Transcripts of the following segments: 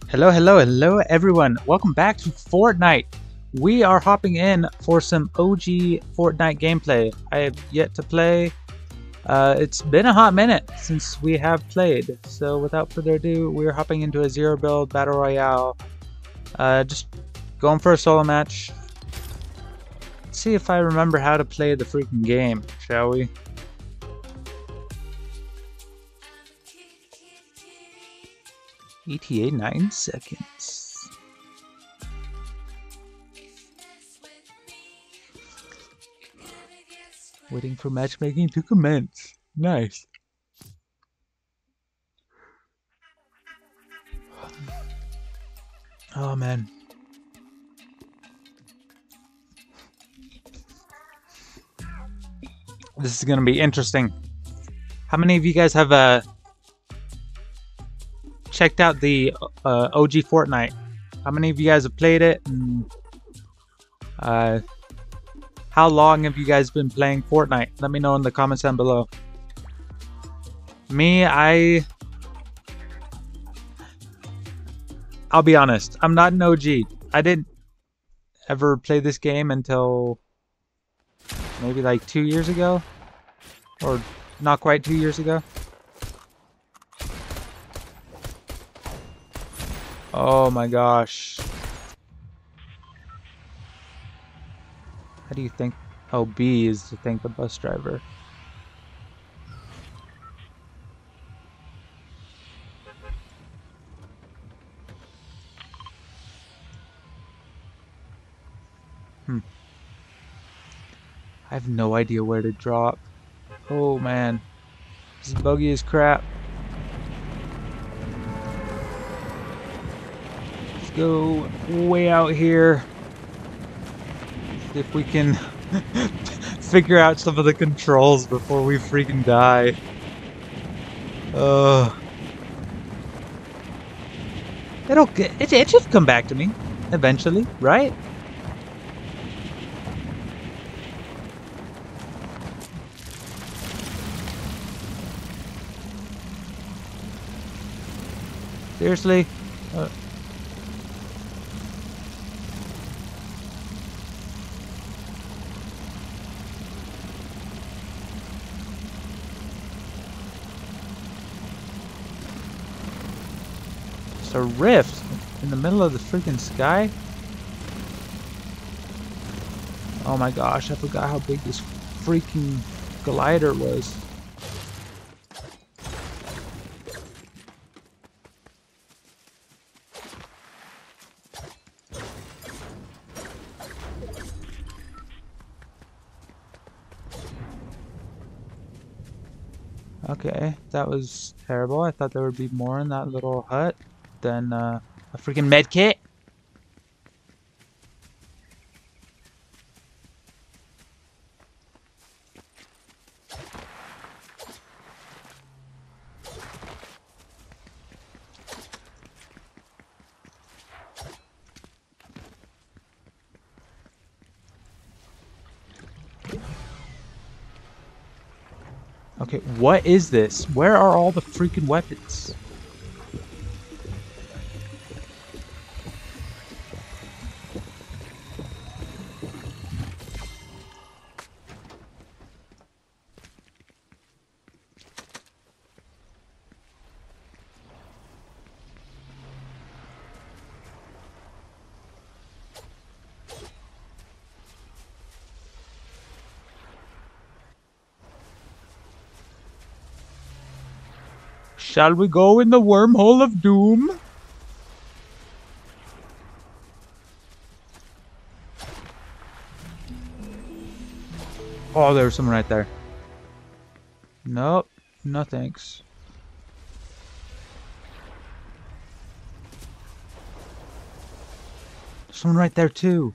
Hello, hello, hello, everyone. Welcome back to Fortnite. We are hopping in for some OG Fortnite gameplay. I have yet to play. It's been a hot minute since we have played. So without further ado, we're hopping into a zero build battle royale. Just going for a solo match. Let's see if I remember how to play the freaking game, shall we? ETA 9 seconds. Waiting for matchmaking to commence. Nice. Oh man. This is gonna be interesting. How many of you guys have checked out the OG Fortnite? How many of you guys have played it? And how long have you guys been playing Fortnite? Let me know in the comments down below. Me, I'll be honest. I'm not an OG. I didn't ever play this game until maybe like 2 years ago, or not quite 2 years ago. Oh my gosh. How do you think? Oh, B is to thank the bus driver. I have no idea where to drop. Oh man. This is buggy as crap. Let's go way out here. See if we can figure out some of the controls before we freaking die. It should come back to me eventually, right? Seriously? Just a rift in the middle of the freaking sky? Oh my gosh, I forgot how big this freaking glider was. Okay, that was terrible. I thought there would be more in that little hut than a freaking med kit. Okay, what is this? Where are all the freaking weapons? Shall we go in the wormhole of doom? Oh, there's someone right there. Nope, no thanks. There's someone right there too.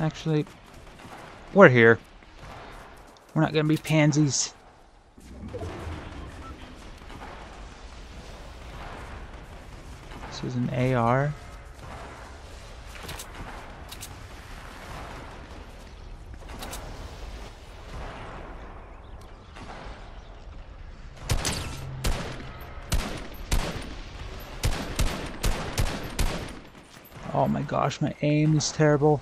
Actually, we're here. We're not gonna be pansies. This is an AR. Oh my gosh, my aim is terrible.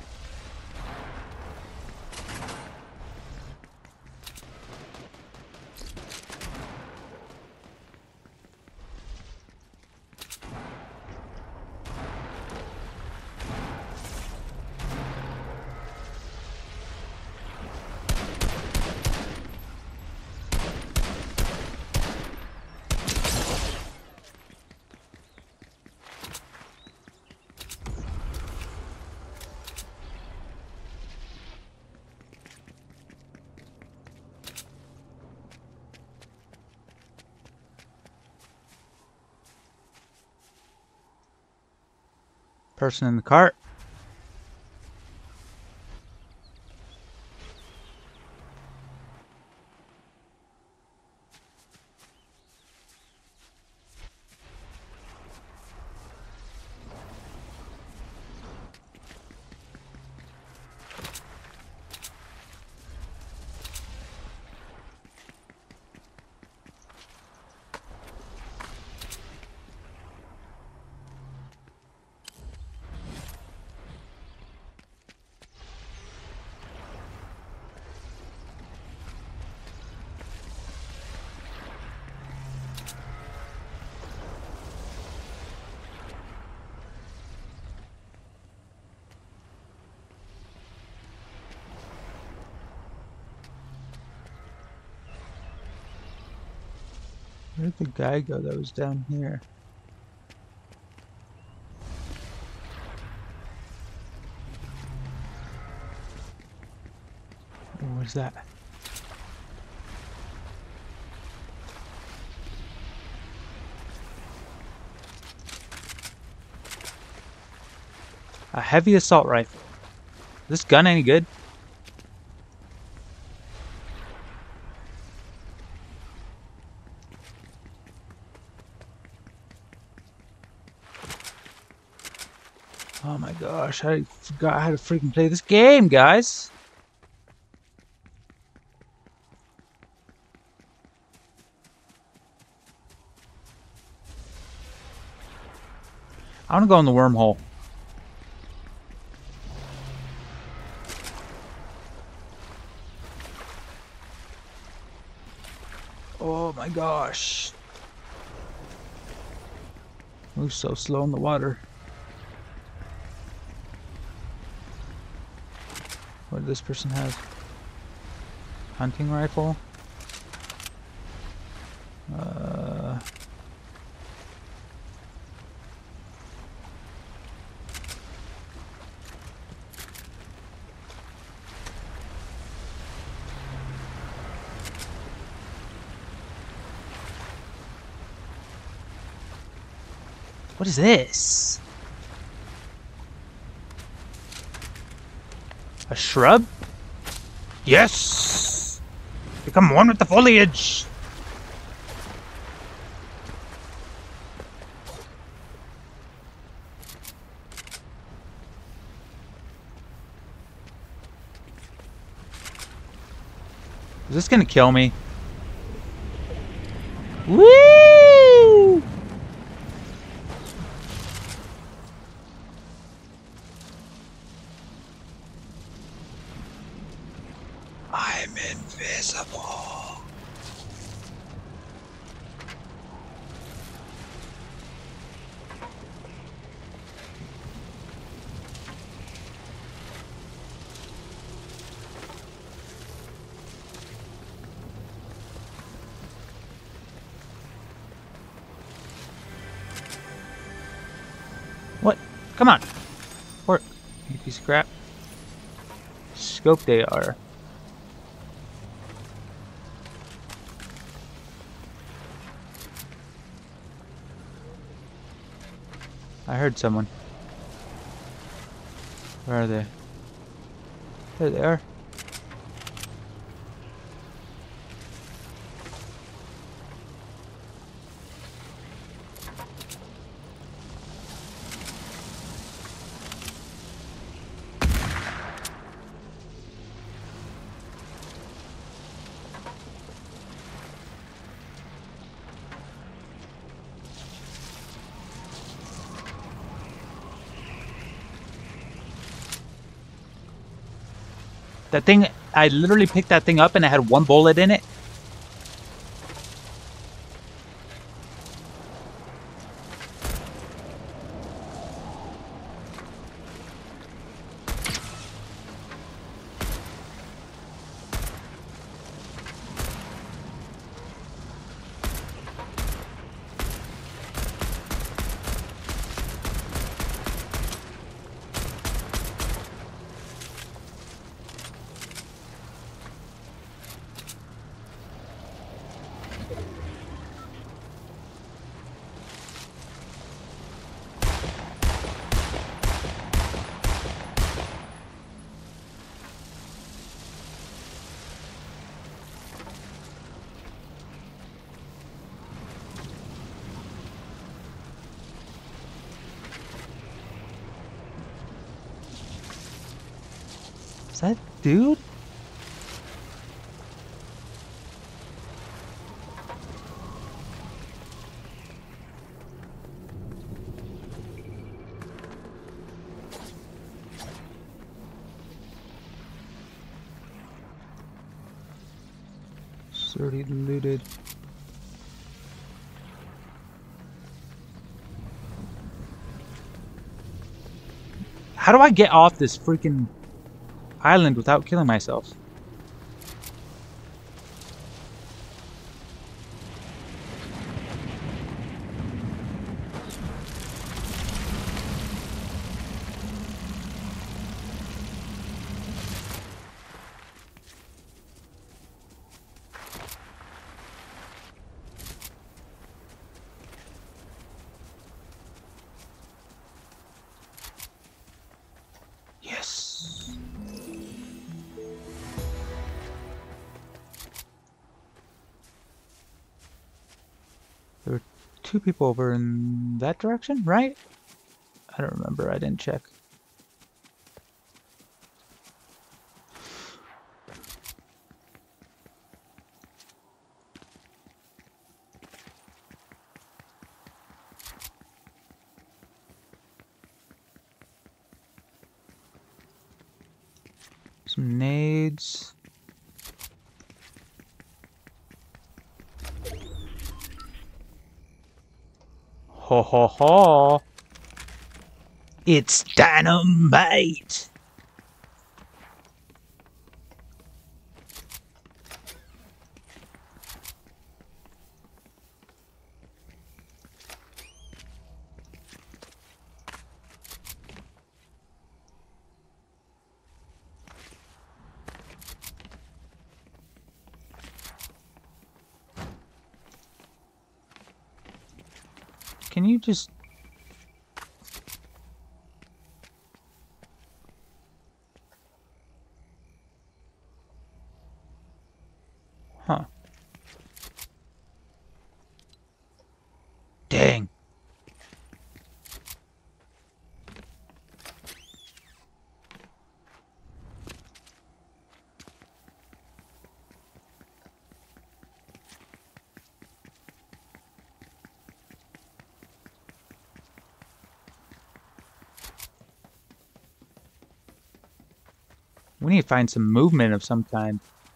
Person in the cart. Where did the guy go that was down here? What was that? A heavy assault rifle. Is this gun any good? Oh my gosh, I forgot how to freaking play this game, guys. I want to go in the wormhole. Oh my gosh. Move so slow in the water. What did this person have? Hunting rifle? What is this? A shrub? Yes! Become one with the foliage! Is this gonna kill me? Woo! I'm invisible. What? Come on. Work. You piece of crap. Scope they are. I heard someone. Where are they? There they are. That thing, I literally picked that thing up and it had one bullet in it. Is that dude? Already looted. How do I get off this freaking island without killing myself? Yes. There were two people over in that direction, right? I don't remember. I didn't check. Some nades. Ho ho ho! It's dynamite! Can you just... Huh. Dang. We need to find some movement of some kind.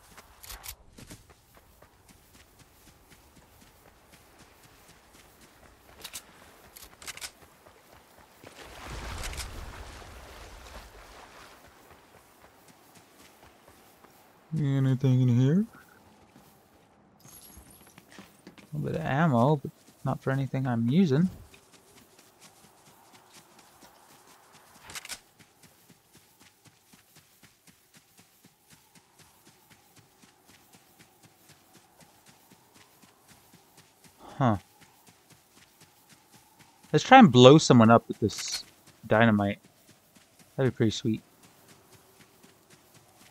Anything in here? A little bit of ammo, but not for anything I'm using. Huh. Let's try and blow someone up with this dynamite. That'd be pretty sweet.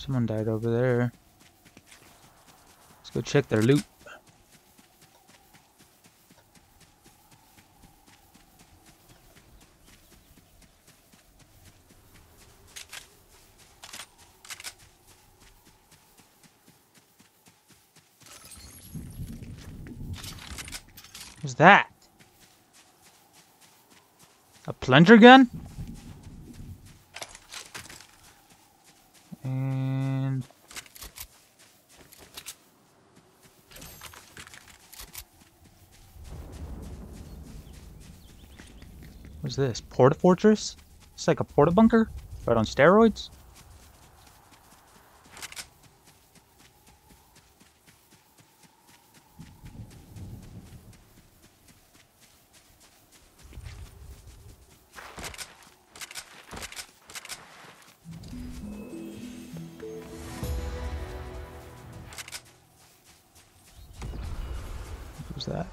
Someone died over there. Let's go check their loot. What's that? A plunger gun? And what's this? Porta Fortress? It's like a porta bunker, but on steroids? Who's that?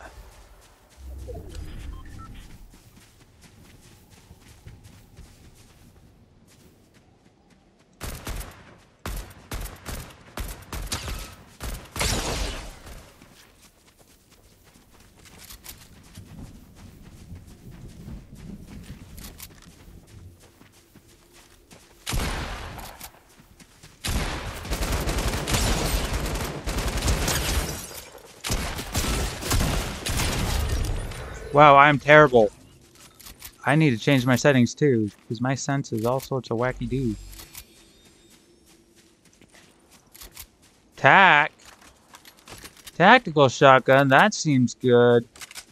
Wow, I am terrible. I need to change my settings too, because my sense is all sorts of wacky doo. Tac! Tactical shotgun, that seems good.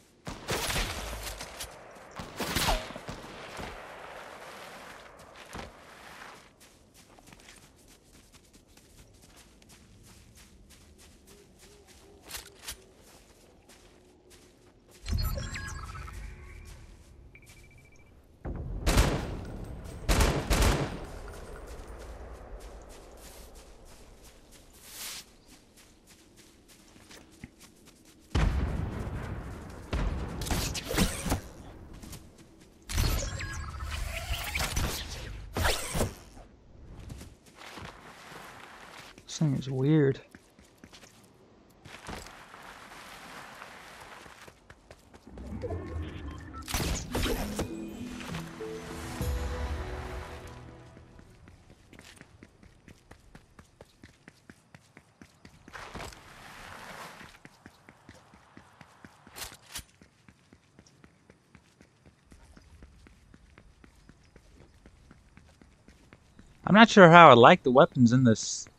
This thing is weird. I'm not sure how I like the weapons in this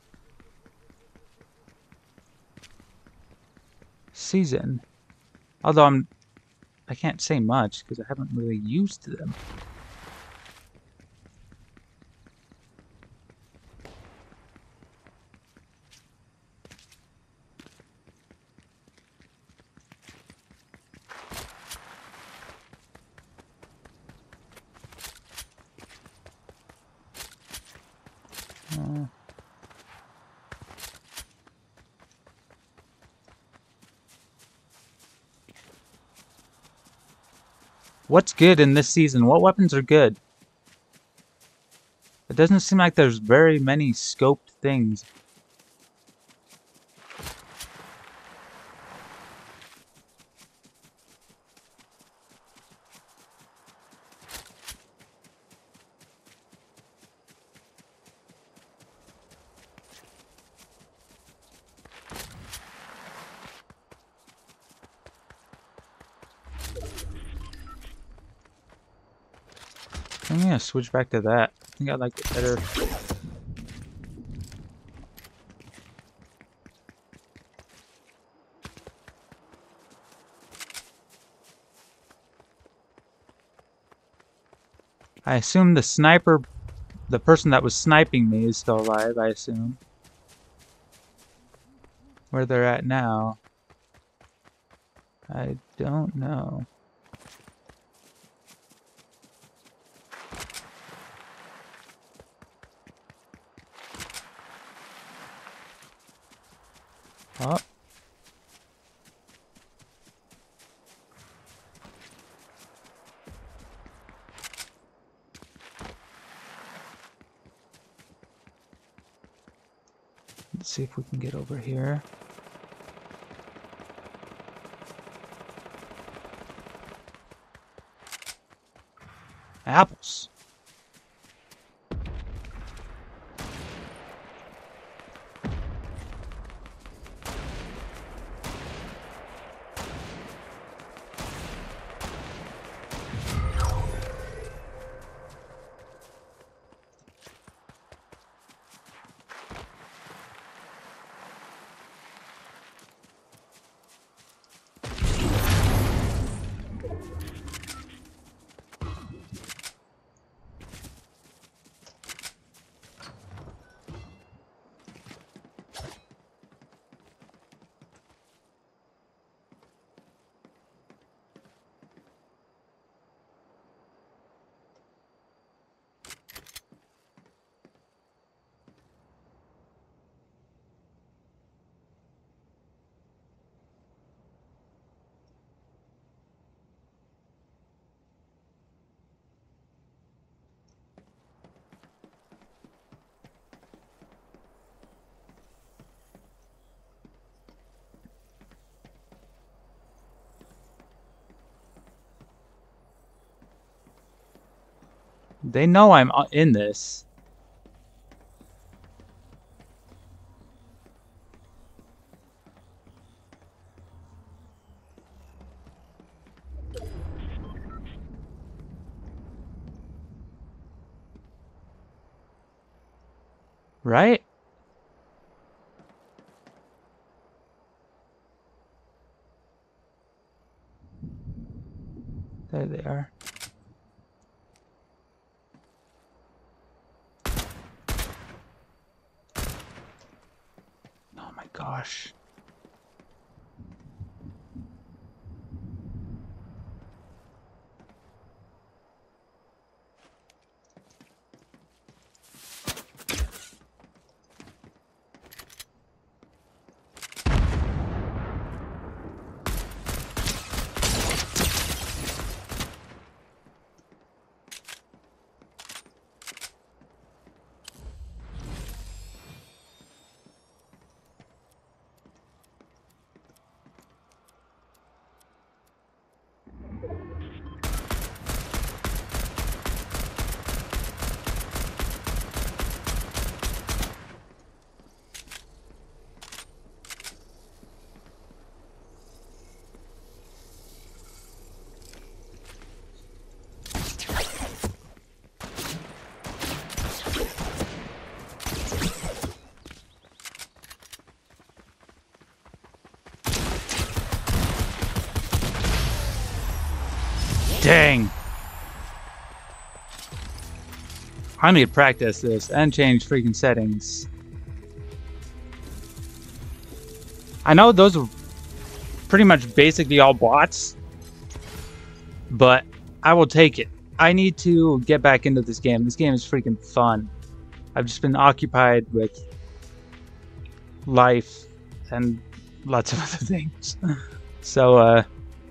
season. Although I can't say much because I haven't really used them. What's good in this season? What weapons are good? It doesn't seem like there's very many scoped things. I'm gonna switch back to that. I think I like it better. I assume the sniper, the person that was sniping me, is still alive, I assume. Where they're at now, I don't know. Oh. Let's see if we can get over here. Apples. They know I'm in this. Right? There they are. Oh my gosh. Dang. I need to practice this and change freaking settings. I know those are pretty much basically all bots, but I will take it. I need to get back into this game. This game is freaking fun. I've just been occupied with life and lots of other things. So,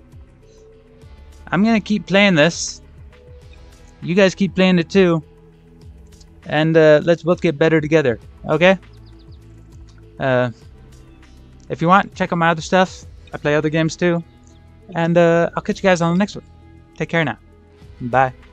I'm gonna keep playing this. You guys keep playing it too. And let's both get better together, okay? If you want, check out my other stuff. I play other games too. And I'll catch you guys on the next one. Take care now. Bye.